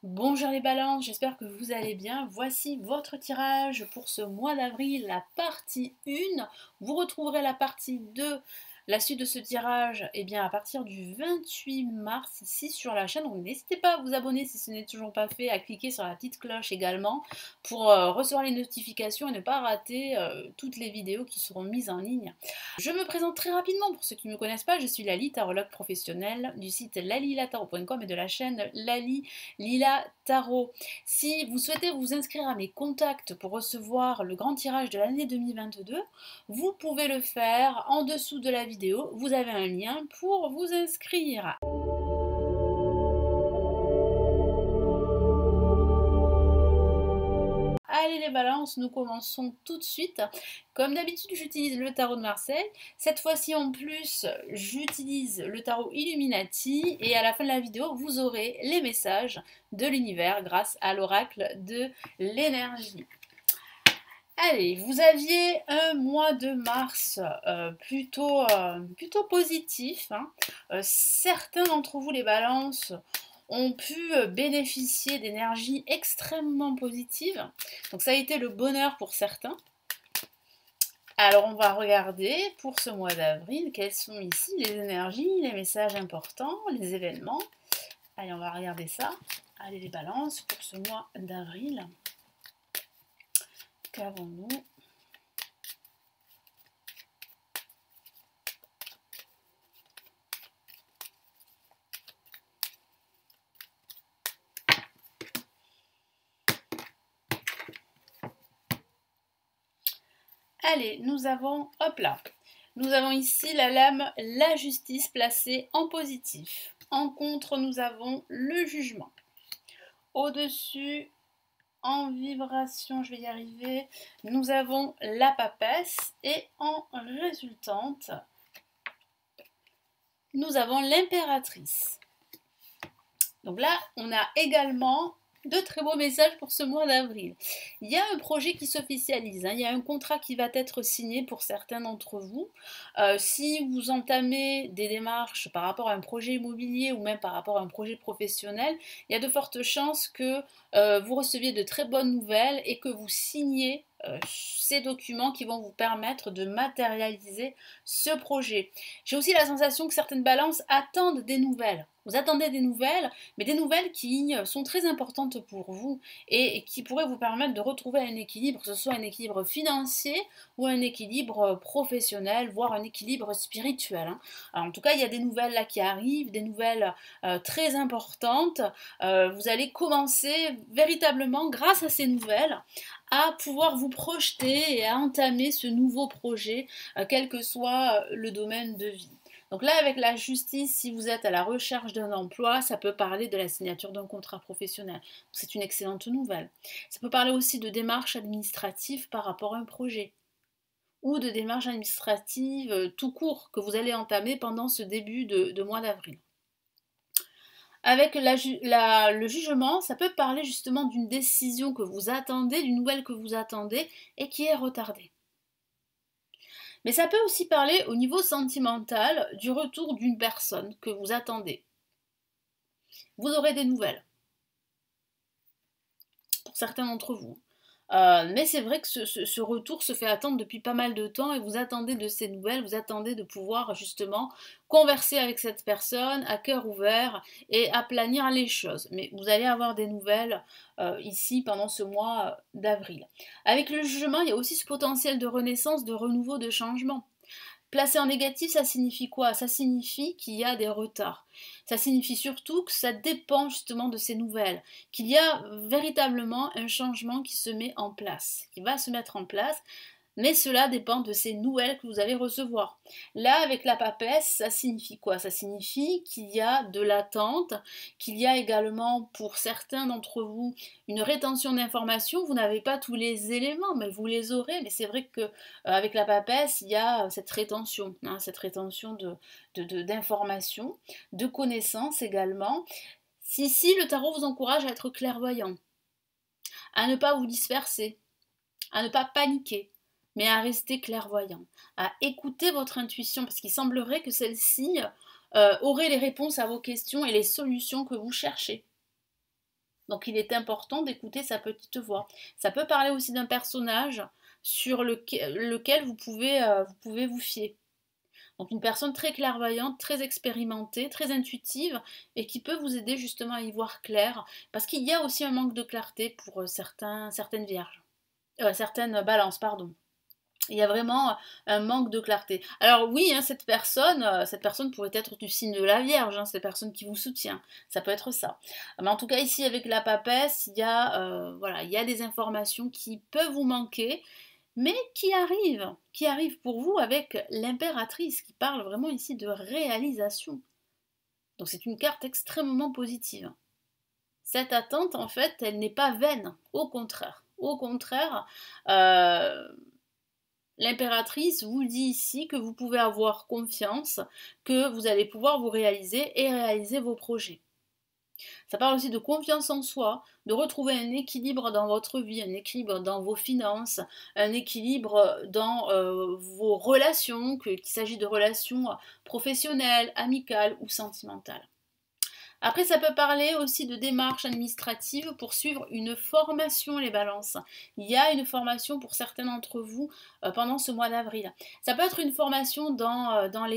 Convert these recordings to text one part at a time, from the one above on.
Bonjour les balances, j'espère que vous allez bien. Voici votre tirage pour ce mois d'avril, la partie 1. Vous retrouverez la partie 2, la suite de ce tirage, à partir du 28 mars ici sur la chaîne. Donc n'hésitez pas à vous abonner si ce n'est toujours pas fait, à cliquer sur la petite cloche également pour recevoir les notifications et ne pas rater toutes les vidéos qui seront mises en ligne. Je me présente très rapidement pour ceux qui ne me connaissent pas. Je suis Lali, tarologue professionnelle du site lalilataro.com et de la chaîne Lila Tarot. Si vous souhaitez vous inscrire à mes contacts pour recevoir le grand tirage de l'année 2022, vous pouvez le faire en dessous de la vidéo. Vous avez un lien pour vous inscrire. Allez les balances, nous commençons tout de suite. Comme d'habitude, j'utilise le tarot de Marseille. Cette fois-ci en plus, j'utilise le tarot Illuminati. Et à la fin de la vidéo, vous aurez les messages de l'univers grâce à l'oracle de l'énergie. Allez, vous aviez un mois de mars plutôt positif. Certains d'entre vous, les balances, ont pu bénéficier d'énergies extrêmement positives. Donc ça a été le bonheur pour certains. Alors on va regarder pour ce mois d'avril quelles sont ici les énergies, les messages importants, les événements. Allez, on va regarder ça. Allez les balances pour ce mois d'avril. Qu'avons-nous ? Allez, nous avons, hop là, nous avons ici la lame, la justice placée en positif. En contre, nous avons le jugement. Au-dessus, en vibration, je vais y arriver, nous avons la papesse. Et en résultante, nous avons l'impératrice. Donc là, on a également de très beaux messages pour ce mois d'avril. Il y a un projet qui s'officialise, il y a un contrat qui va être signé pour certains d'entre vous. Si vous entamez des démarches par rapport à un projet immobilier ou même par rapport à un projet professionnel, il y a de fortes chances que vous receviez de très bonnes nouvelles et que vous signiez ces documents qui vont vous permettre de matérialiser ce projet. J'ai aussi la sensation que certaines balances attendent des nouvelles. Vous attendez des nouvelles, mais des nouvelles qui sont très importantes pour vous et qui pourraient vous permettre de retrouver un équilibre, que ce soit un équilibre financier ou un équilibre professionnel, voire un équilibre spirituel. Alors, en tout cas, il y a des nouvelles là qui arrivent, des nouvelles très importantes. Vous allez commencer véritablement, grâce à ces nouvelles, à pouvoir vous projeter et à entamer ce nouveau projet, quel que soit le domaine de vie. Donc là, avec la justice, si vous êtes à la recherche d'un emploi, ça peut parler de la signature d'un contrat professionnel. C'est une excellente nouvelle. Ça peut parler aussi de démarches administratives par rapport à un projet ou de démarches administratives tout court que vous allez entamer pendant ce début de mois d'avril. Avec le jugement, ça peut parler justement d'une décision que vous attendez, d'une nouvelle que vous attendez et qui est retardée. Mais ça peut aussi parler au niveau sentimental du retour d'une personne que vous attendez. Vous aurez des nouvelles, pour certains d'entre vous. Mais c'est vrai que ce retour se fait attendre depuis pas mal de temps et vous attendez de ces nouvelles, vous attendez de pouvoir justement converser avec cette personne à cœur ouvert et aplanir les choses. Mais vous allez avoir des nouvelles ici pendant ce mois d'avril. Avec le jugement, il y a aussi ce potentiel de renaissance, de renouveau, de changement. Placé en négatif, ça signifie quoi? Ça signifie qu'il y a des retards. Ça signifie surtout que ça dépend justement de ces nouvelles, qu'il y a véritablement un changement qui se met en place, qui va se mettre en place, mais cela dépend de ces nouvelles que vous allez recevoir. Là, avec la papesse, ça signifie quoi? Ça signifie qu'il y a de l'attente, qu'il y a également pour certains d'entre vous une rétention d'informations. Vous n'avez pas tous les éléments, mais vous les aurez. Mais c'est vrai que avec la papesse, il y a cette rétention d'informations, de connaissances également. Si le tarot vous encourage à être clairvoyant, à ne pas vous disperser, à ne pas paniquer, mais à rester clairvoyant, à écouter votre intuition, parce qu'il semblerait que celle-ci aurait les réponses à vos questions et les solutions que vous cherchez. Donc il est important d'écouter sa petite voix. Ça peut parler aussi d'un personnage sur lequel vous pouvez vous fier. Donc une personne très clairvoyante, très expérimentée, très intuitive et qui peut vous aider justement à y voir clair parce qu'il y a aussi un manque de clarté pour certaines vierges, certaines balances, pardon. Il y a vraiment un manque de clarté. Alors oui, hein, cette personne pourrait être du signe de la Vierge, hein, cette personne qui vous soutient. Ça peut être ça. Mais en tout cas, ici, avec la papesse, voilà, il y a des informations qui peuvent vous manquer, mais qui arrivent pour vous avec l'impératrice, qui parle vraiment ici de réalisation. Donc c'est une carte extrêmement positive. Cette attente, en fait, elle n'est pas vaine, au contraire. Au contraire, l'impératrice vous dit ici que vous pouvez avoir confiance, que vous allez pouvoir vous réaliser et réaliser vos projets. Ça parle aussi de confiance en soi, de retrouver un équilibre dans votre vie, un équilibre dans vos finances, un équilibre dans vos relations, qu'il s'agit de relations professionnelles, amicales ou sentimentales. Après, ça peut parler aussi de démarches administratives pour suivre une formation, les balances. Il y a une formation pour certains d'entre vous pendant ce mois d'avril. Ça peut être une formation dans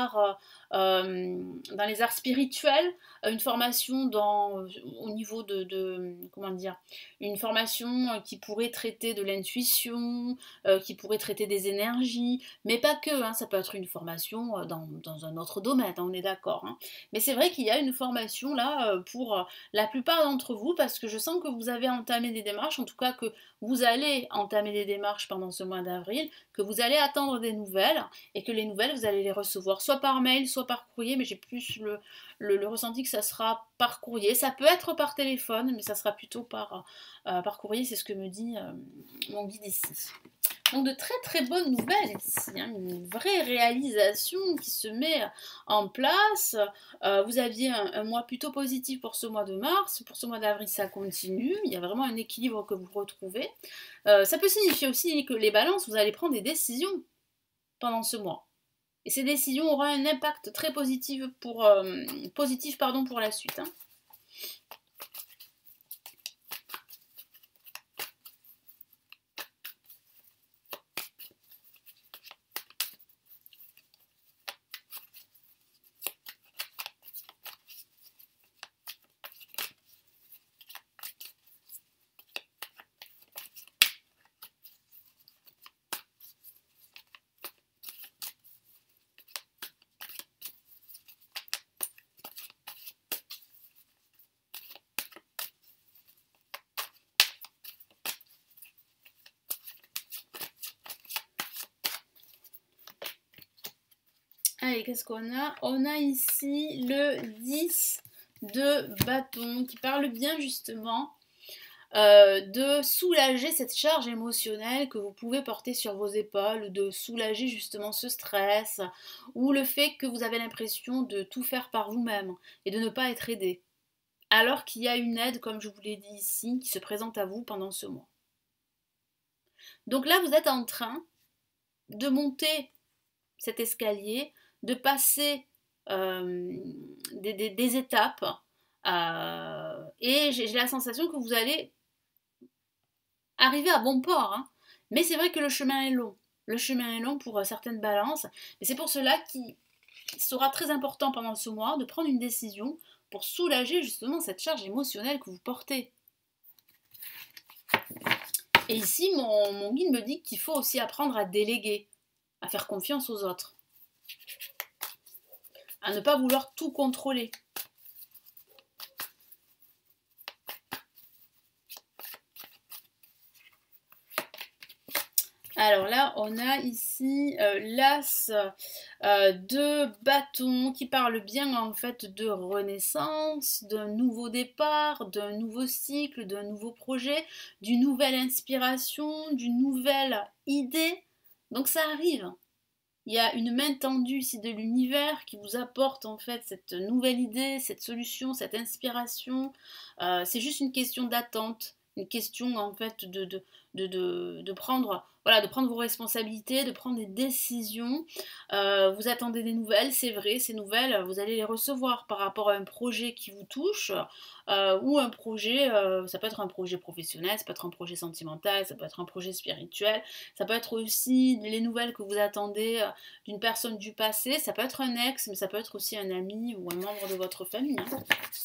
dans les arts spirituels, une formation au niveau comment dire, une formation qui pourrait traiter de l'intuition, qui pourrait traiter des énergies, mais pas que, hein, ça peut être une formation dans un autre domaine, hein, on est d'accord. Hein. Mais c'est vrai qu'il y a une formation là pour la plupart d'entre vous parce que je sens que vous avez entamé des démarches, en tout cas que vous allez entamer des démarches pendant ce mois d'avril, que vous allez attendre des nouvelles et que les nouvelles vous allez les recevoir soit par mail, soit par courrier, mais j'ai plus le ressenti que ça sera par courrier. Ça peut être par téléphone, mais ça sera plutôt par courrier, c'est ce que me dit mon guide ici. Donc de très très bonnes nouvelles ici, hein, une vraie réalisation qui se met en place. Vous aviez un mois plutôt positif pour ce mois de mars, pour ce mois d'avril ça continue, il y a vraiment un équilibre que vous retrouvez. Ça peut signifier aussi que les balances, vous allez prendre des décisions pendant ce mois. Et ces décisions auront un impact très positif pour la suite. Hein. Allez, qu'est-ce qu'on a? On a ici le 10 de bâton qui parle bien justement de soulager cette charge émotionnelle que vous pouvez porter sur vos épaules, de soulager justement ce stress ou le fait que vous avez l'impression de tout faire par vous-même et de ne pas être aidé. Alors qu'il y a une aide, comme je vous l'ai dit ici, qui se présente à vous pendant ce mois. Donc là, vous êtes en train de monter cet escalier, de passer des étapes et j'ai la sensation que vous allez arriver à bon port. Hein. Mais c'est vrai que le chemin est long. Le chemin est long pour certaines balances. Et c'est pour cela qu'il sera très important pendant ce mois de prendre une décision pour soulager justement cette charge émotionnelle que vous portez. Et ici, mon guide me dit qu'il faut aussi apprendre à déléguer, à faire confiance aux autres, à ne pas vouloir tout contrôler. Alors là, on a ici l'as de bâton qui parle bien en fait de renaissance, d'un nouveau départ, d'un nouveau cycle, d'un nouveau projet, d'une nouvelle inspiration, d'une nouvelle idée. Donc ça arrive. Il y a une main tendue ici de l'univers qui vous apporte en fait cette nouvelle idée, cette solution, cette inspiration. C'est juste une question d'attente, une question en fait de prendre, voilà, de prendre vos responsabilités, de prendre des décisions. Vous attendez des nouvelles, c'est vrai, ces nouvelles, vous allez les recevoir par rapport à un projet qui vous touche, ou un projet, ça peut être un projet professionnel, ça peut être un projet sentimental, ça peut être un projet spirituel, ça peut être aussi les nouvelles que vous attendez d'une personne du passé, ça peut être un ex, mais ça peut être aussi un ami ou un membre de votre famille, hein.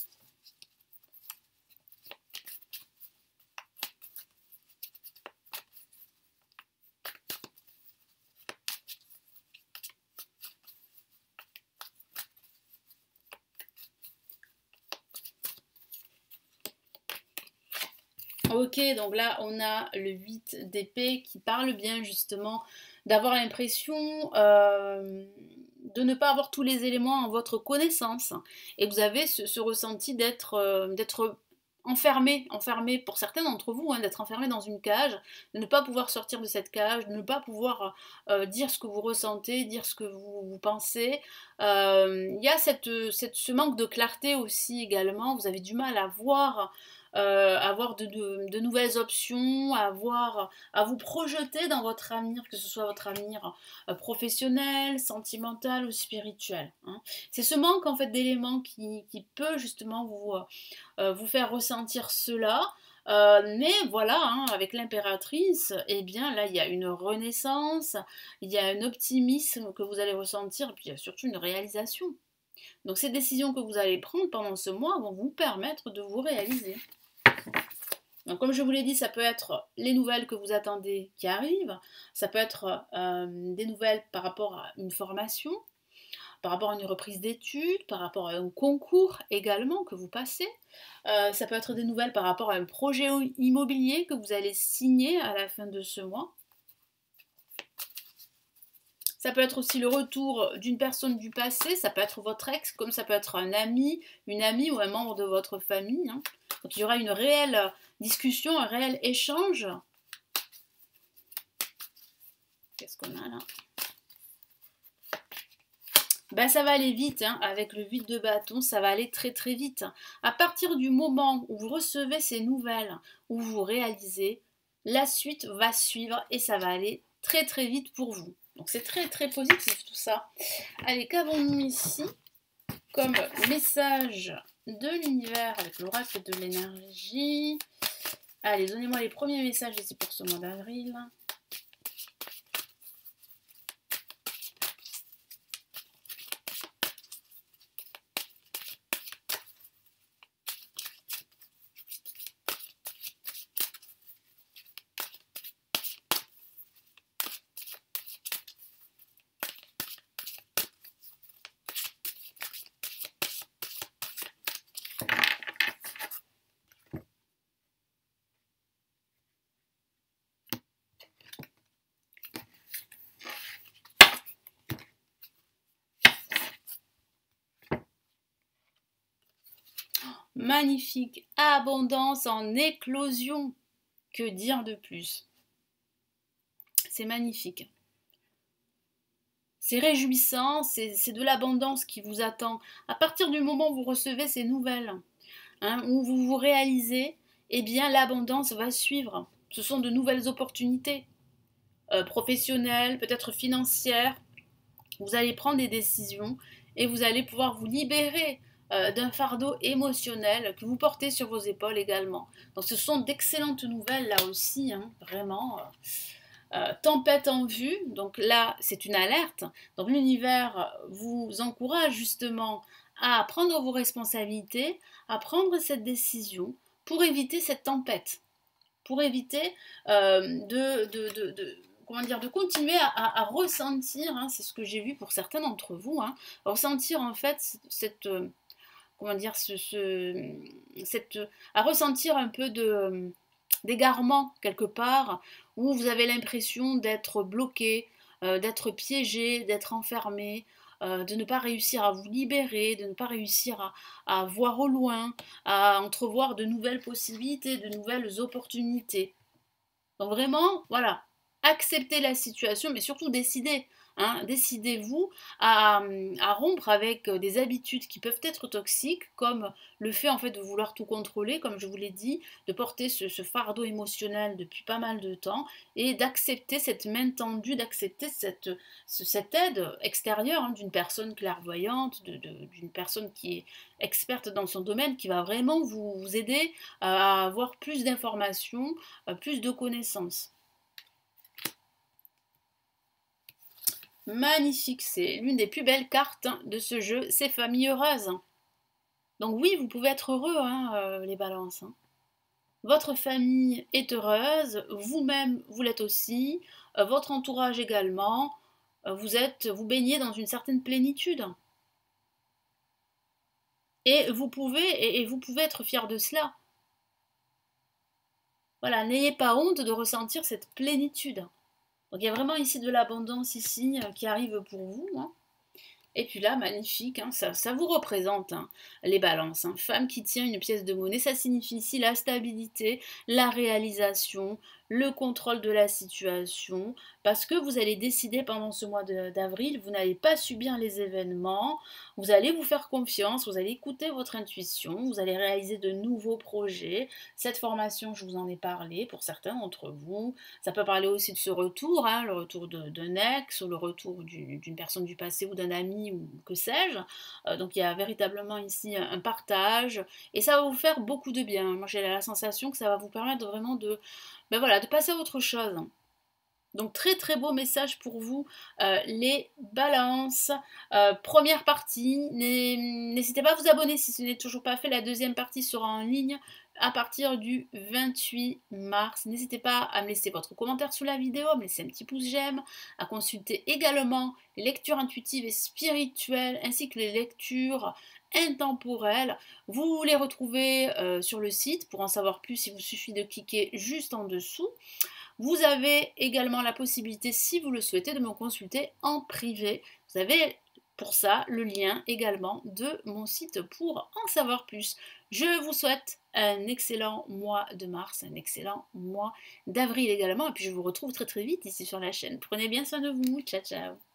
Ok, donc là on a le 8 d'épée qui parle bien justement d'avoir l'impression de ne pas avoir tous les éléments en votre connaissance. Et vous avez ce ressenti d'être enfermé pour certains d'entre vous, hein, d'être enfermé dans une cage, de ne pas pouvoir sortir de cette cage, de ne pas pouvoir dire ce que vous ressentez, dire ce que vous pensez. Il y a ce manque de clarté aussi également, vous avez du mal à voir avoir de nouvelles options, à vous projeter dans votre avenir, que ce soit votre avenir professionnel, sentimental ou spirituel, hein. C'est ce manque en fait d'éléments qui peut justement vous faire ressentir cela. Mais voilà, hein, avec l'impératrice, eh bien là il y a une renaissance, il y a un optimisme que vous allez ressentir, et puis il y a surtout une réalisation. Donc ces décisions que vous allez prendre pendant ce mois vont vous permettre de vous réaliser. Donc, comme je vous l'ai dit, ça peut être les nouvelles que vous attendez qui arrivent, ça peut être des nouvelles par rapport à une formation, par rapport à une reprise d'études, par rapport à un concours également que vous passez, ça peut être des nouvelles par rapport à un projet immobilier que vous allez signer à la fin de ce mois. Ça peut être aussi le retour d'une personne du passé, ça peut être votre ex, comme ça peut être un ami, une amie ou un membre de votre famille, hein. Donc il y aura une réelle discussion, un réel échange. Qu'est-ce qu'on a là? Ben, ça va aller vite, hein, avec le 8 de bâton, ça va aller très très vite. À partir du moment où vous recevez ces nouvelles, où vous réalisez, la suite va suivre et ça va aller très très vite pour vous. Donc c'est très très positif tout ça. Allez, qu'avons-nous ici comme message de l'univers avec l'oracle de l'énergie? Allez, donnez-moi les premiers messages ici pour ce mois d'avril. Magnifique, abondance en éclosion. Que dire de plus? C'est magnifique. C'est réjouissant, c'est de l'abondance qui vous attend. À partir du moment où vous recevez ces nouvelles, hein, où vous vous réalisez, eh bien l'abondance va suivre. Ce sont de nouvelles opportunités professionnelles, peut-être financières. Vous allez prendre des décisions et vous allez pouvoir vous libérer d'un fardeau émotionnel que vous portez sur vos épaules également. Donc ce sont d'excellentes nouvelles là aussi, hein, vraiment. Tempête en vue, donc là c'est une alerte. Donc l'univers vous encourage justement à prendre vos responsabilités, à prendre cette décision pour éviter cette tempête, pour éviter comment dire, de continuer à ressentir, hein, c'est ce que j'ai vu pour certains d'entre vous, hein, ressentir en fait cette, comment dire, à ressentir un peu d'égarement quelque part, où vous avez l'impression d'être bloqué, d'être piégé, d'être enfermé, de ne pas réussir à vous libérer, de ne pas réussir à voir au loin, à entrevoir de nouvelles possibilités, de nouvelles opportunités. Donc vraiment, voilà, accepter la situation, mais surtout décider. hein. Décidez-vous à rompre avec des habitudes qui peuvent être toxiques, comme le fait en fait de vouloir tout contrôler, comme je vous l'ai dit, de porter ce fardeau émotionnel depuis pas mal de temps, et d'accepter cette main tendue, d'accepter cette aide extérieure, hein, d'une personne clairvoyante, d'une personne qui est experte dans son domaine, qui va vraiment vous aider à avoir plus d'informations, plus de connaissances. Magnifique, c'est l'une des plus belles cartes de ce jeu, c'est famille heureuse. Donc oui, vous pouvez être heureux, hein, les balances. Hein. Votre famille est heureuse, vous-même, vous l'êtes aussi, votre entourage également, vous baignez dans une certaine plénitude. Et vous pouvez être fier de cela. Voilà, n'ayez pas honte de ressentir cette plénitude. Donc il y a vraiment ici de l'abondance ici qui arrive pour vous. Hein. Et puis là, magnifique, hein, ça vous représente, hein, les balances. Hein. Femme qui tient une pièce de monnaie, ça signifie ici la stabilité, la réalisation, le contrôle de la situation, parce que vous allez décider pendant ce mois d'avril, vous n'allez pas subir les événements, vous allez vous faire confiance, vous allez écouter votre intuition, vous allez réaliser de nouveaux projets. Cette formation, je vous en ai parlé pour certains d'entre vous. Ça peut parler aussi de ce retour, hein, le retour d'un ex ou le retour d'une personne du passé ou d'un ami ou que sais-je. Donc il y a véritablement ici un partage et ça va vous faire beaucoup de bien. Moi j'ai la sensation que ça va vous permettre vraiment ben voilà, de passer à autre chose. Donc très très beau message pour vous, les balances. Première partie, n'hésitez pas à vous abonner si ce n'est toujours pas fait. La deuxième partie sera en ligne à partir du 28 mars. N'hésitez pas à me laisser votre commentaire sous la vidéo, à me laisser un petit pouce j'aime, à consulter également les lectures intuitives et spirituelles ainsi que les lectures intemporelles. Vous les retrouvez sur le site. Pour en savoir plus, il vous suffit de cliquer juste en dessous. Vous avez également la possibilité, si vous le souhaitez, de me consulter en privé. Vous avez pour ça le lien également de mon site pour en savoir plus. Je vous souhaite un excellent mois de mars, un excellent mois d'avril également. Et puis je vous retrouve très très vite ici sur la chaîne. Prenez bien soin de vous. Ciao ciao.